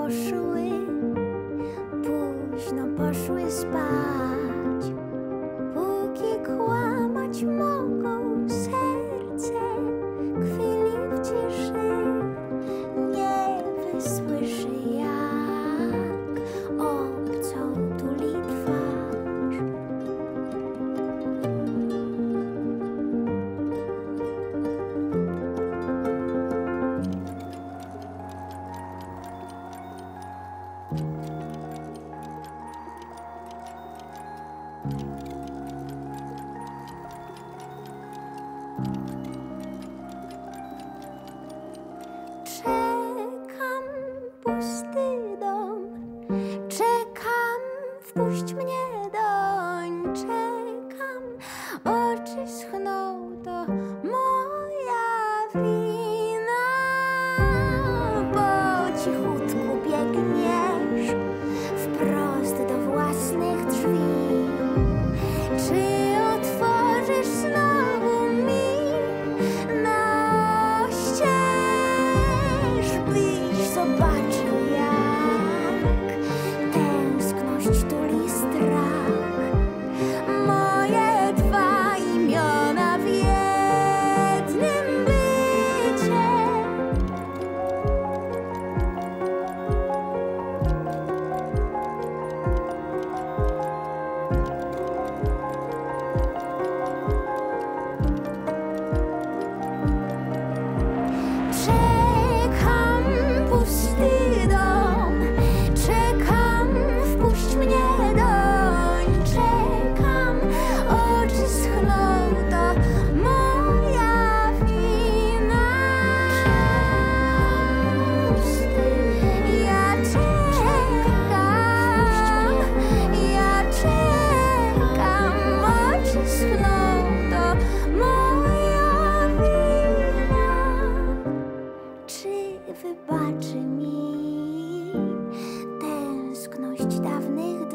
poszły, późno poszły spać. Póki kłamać mogą serce, chwili w ciszy nie wysłyszy, jak obcą tuli twarz. Czekam, pusty dom, czekam, wpuść mnie doń. Czekam, oczy schną, to moja wina. Po cichutku biegniesz wprost do własnych drzwi. Czy otworzysz znowu mi noścież, byś zobaczył, jak tęskność tuli strach. Moje dwa imiona w jednym bycie. Czekam, pusty dom, czekam, wpuść mnie doń. Czekam, oczy schną, to moja wina. Ja czekam, oczy schną, to moja wina. Czy wybaczy mi tęskność dawnych